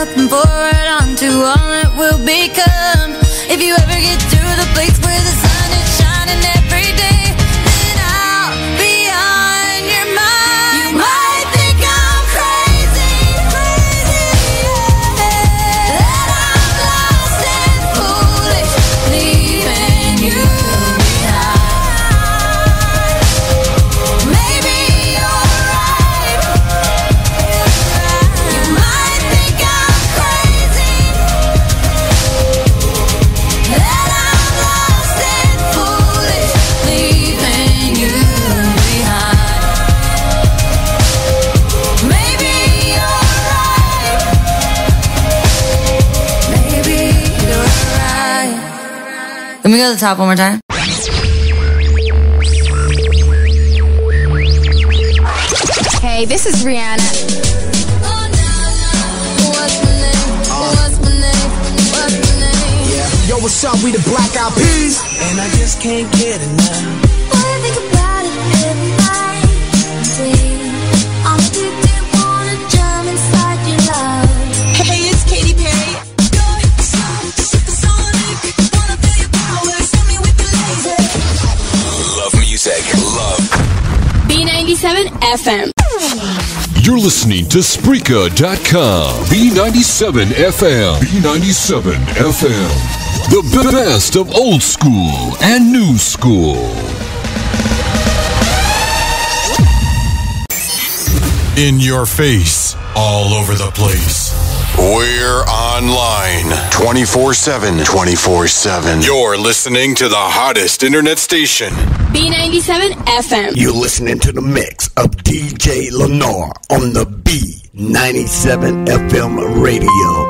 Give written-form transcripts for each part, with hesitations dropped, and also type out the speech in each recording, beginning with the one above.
looking forward onto all that will become. If you ever get to the place where the sun is shining every day, then I'll be on your mind. You might think I'm crazy, that I'm lost and foolish, leaving you behind. Maybe you're right. You might think I'm crazy, that I'm lost and foolish, leaving you behind. Maybe you're right. Maybe you're right. Can we go to the top one more time? Hey, this is Rihanna. What's my name? What's my name? What's my name? Yo, what's up? We the Black Eyed Peas, and I just can't get enough. Boy, I think about it every night and day. I'm addicted, wanna jump inside your love. Hey, it's Katy Perry. You're so supersonic, wanna feel your power, send me with your laser. Love music. Love. B97 FM. You're listening to Spreaker.com. B97 FM. B97 FM. The best of old school and new school. In your face, all over the place. We're online 24/7. 24/7. You're listening to the hottest internet station. B97 FM. You're listening to the mix of DJ NANAR on the B97 FM radio.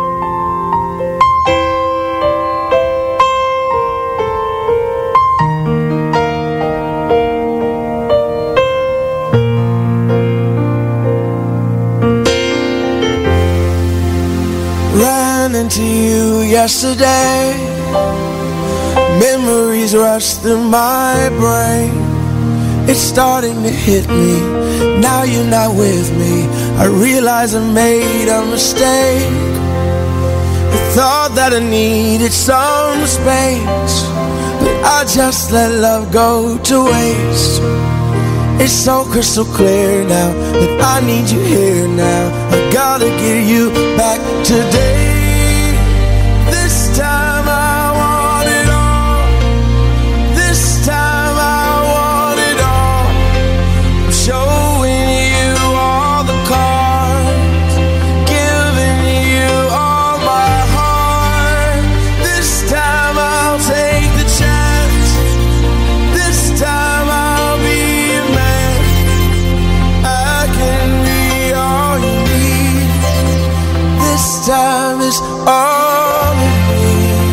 Ran into you yesterday. Memories rush through my brain. It's starting to hit me. Now you're not with me. I realize I made a mistake. I thought that I needed some space, but I just let love go to waste. It's so crystal clear now that I need you here now. I gotta get you back today. This time I want it all. This time I want it all. I'm showing you all the cards, giving you all my heart. This time I'll take the chance. This time I'll be your man. I can be all you need. This time is all of me.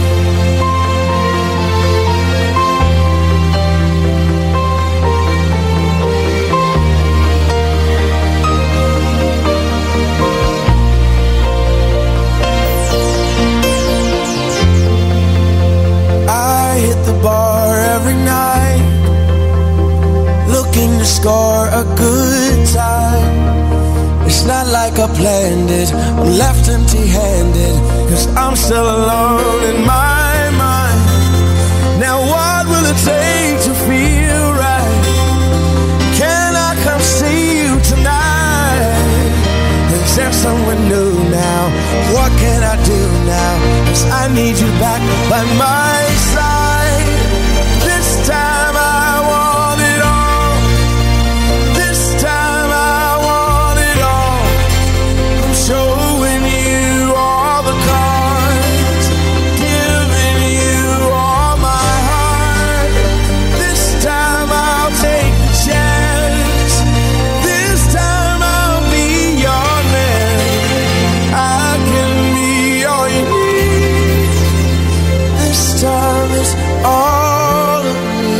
I hit the bar every night, looking to score a good time. It's not like I planned it. I'm left empty-handed, 'cause I'm still alone in my mind. Now what will it take to feel right? Can I come see you tonight? Is there someone new now? What can I do now? 'Cause I need you back by my side. This time I want it all. This time I want it all. I'm showing you all the cards, giving you all my heart. This time I'll take the chance. This time I'll be your man. I can be all you need. This time is all of me.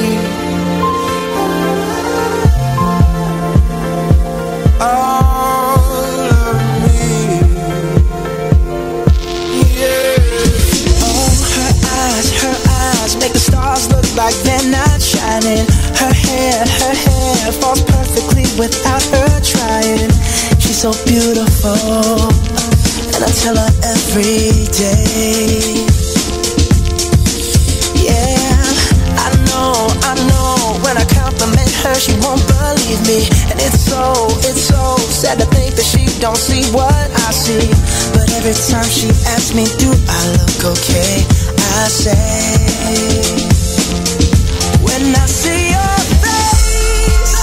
All of me. Yeah. Oh, her eyes make the stars look like they're not shining. Her hair falls perfectly without her trying. She's so beautiful, and and I tell her every day. Yeah, I know, when I compliment her, she won't believe me. And it's so sad to think that she don't see what I see. But every time she asks me, do I look okay? I say, when I see your face,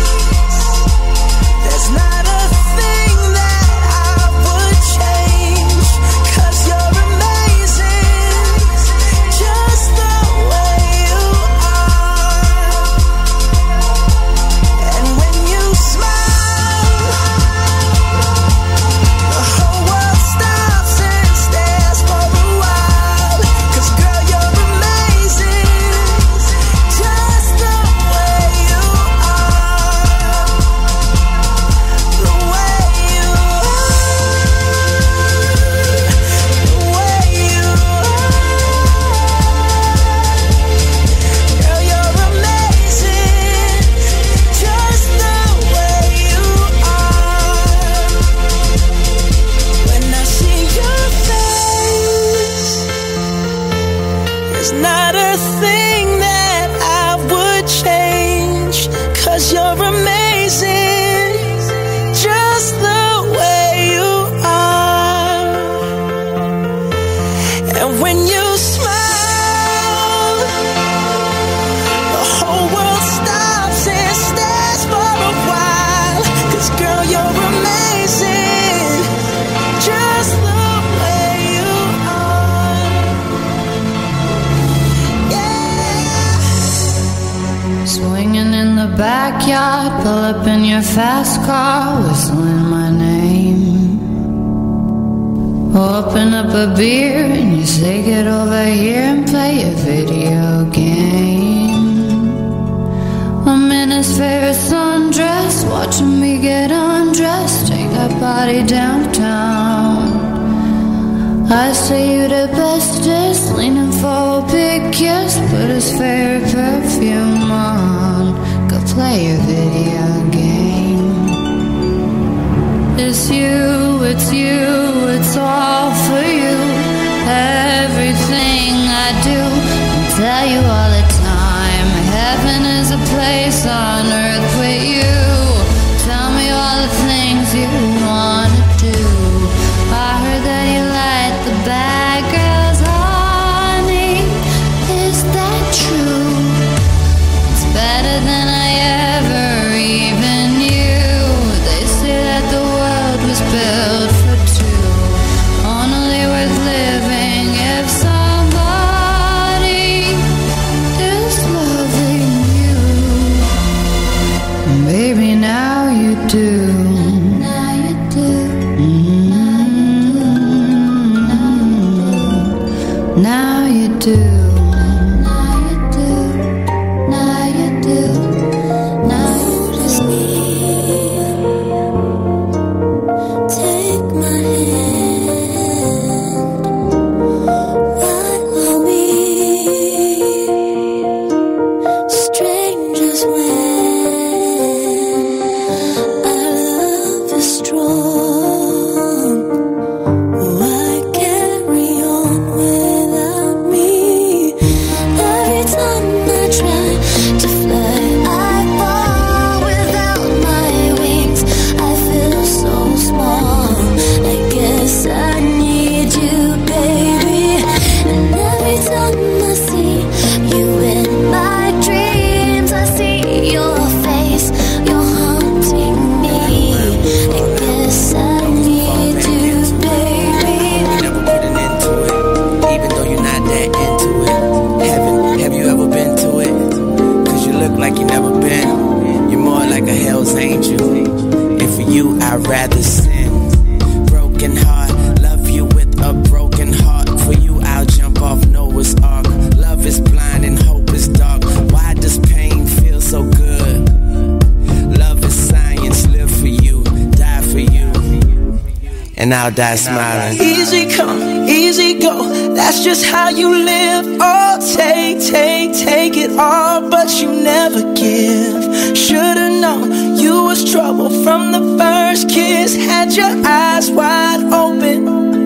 there's not a thing that I would change. 'Cause you're amazing, just the way you are. And when you smile, the whole world stops and stares for a while. 'Cause girl, you're amazing, just the way you are. The way you are. The way you are. Girl, you're amazing, just the way you are. When I see your face, there's not a thing that I would change. 'Cause you're amazing, just the way you are. And when you smile, the whole world stops and stares for a while. 'Cause girl, you're amazing, just the way you are. Yeah. Swinging in the backyard, pull up in your fast car, whistling my name. Open up a beer and you say get over here and play a video game. I'm in his favorite sundress, watching me get undressed, take that body downtown. I say you the bestest, leaning for a big kiss, put his favorite perfume on, go play your video game. It's you, it's all for you. Everything I do, I tell you all the time, heaven is a place on earth with you. Tell me all the things you wanna do. I heard that you like the bad girls, honey. Is that true? It's better than I ever even knew. They say that the world was built for two, only worth living if somebody is loving you. Baby, now you do. Now you do. Now you do. Now you do. Now you do. Now notice me. Take my hand. Follow me. Strangers when our love is strong. Why carry on without me? Every time I try to fly, I fall without my wings. I feel so small. I guess I need you, baby. And every time I see you in my dreams, I see your face. You're haunting me. I guess I need you, baby. Never put an end to it, even though you're not that into it. Have you ever been to it? 'Cause you look like you never been. You're more like a hell's angel. And for you, I'd rather sin. Broken heart, love you with a broken heart. For you, I'll jump off Noah's Ark. Love is blind and hope is dark. Why does pain feel so good? Love is science, live for you, die for you. And I'll die smiling. Easy come, easy go, that's just how you live. Oh, take it all, but you never give. Should've known you was trouble from the first kiss. Had your eyes wide open,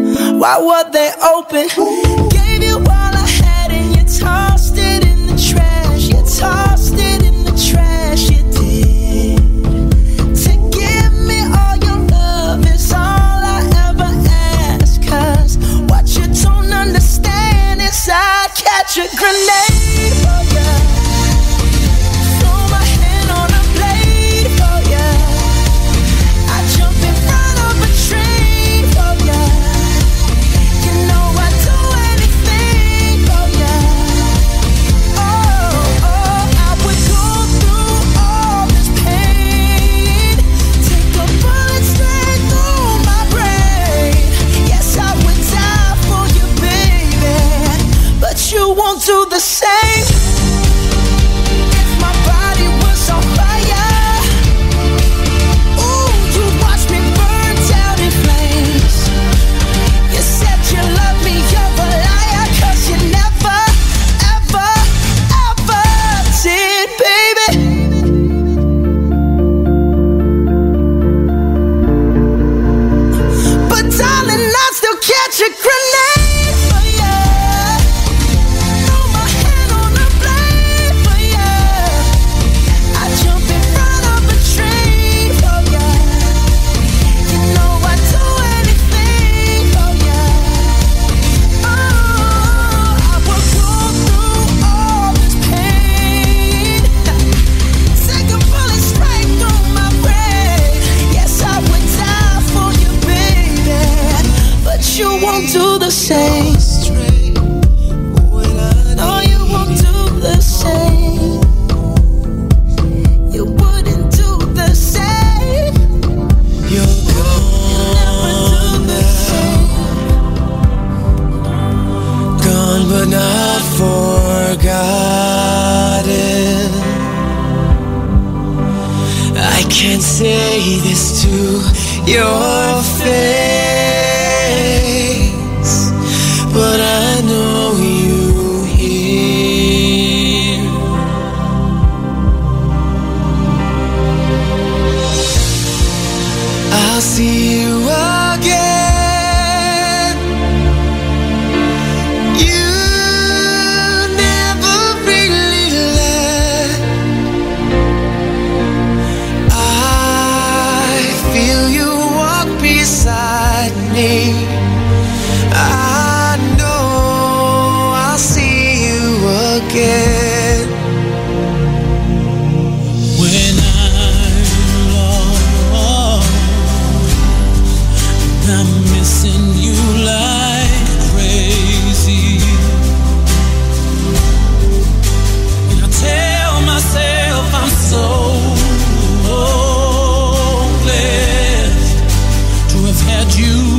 why were they open? Gave you all I had and you tossed it in the trash. You tossed it in the trash, you did. To give me all your love is all I ever ask. Cause what you don't understand is I'd catch a grenade for ya. Throw my hand on a blade for ya. I'd jump in front of a train for ya. You know I'd do anything for ya. Oh, I would go through all this pain. Take a bullet straight through my brain. Yes, I would die for you, baby. But you won't do the same. If my body was on fire, ooh, you'd watch me burn down in flames. You said you love me, you're a liar. Cause you never, ever, ever did, baby. But darling, I'd still catch a grenade for ya. Throw my hand on a blade for ya. I'd jump in front of a train for ya. You know I'd do anything for ya. Oh, I would go through all this pain. Take a bullet straight through my brain. Yes, I would die for you, baby. But you won't do the same. No, you won't do the same. You wouldn't do the same. You'll never do the same. Gone but not forgotten. I can't say this to your face, but I know you hear. I'll see you again. You never really left. I feel you walk beside me. I know I'll see you again. When I'm lost, I'm missing you like crazy. And I tell myself I'm so blessed to have had you